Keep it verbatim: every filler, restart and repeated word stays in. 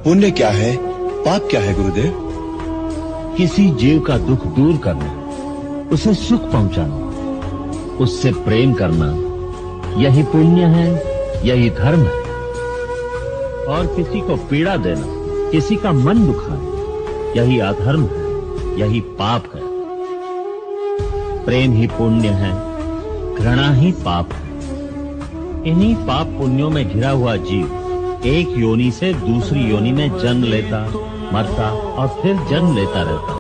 पुण्य क्या है, पाप क्या है गुरुदेव? किसी जीव का दुख दूर करना, उसे सुख पहुंचाना, उससे प्रेम करना, यही पुण्य है, यही धर्म है। और किसी को पीड़ा देना, किसी का मन दुखाना, यही अधर्म है, यही पाप है। प्रेम ही पुण्य है, घृणा ही पाप है। इन्हीं पाप पुण्यों में घिरा हुआ जीव एक योनि से दूसरी योनि में जन्म लेता, मरता और फिर जन्म लेता रहता।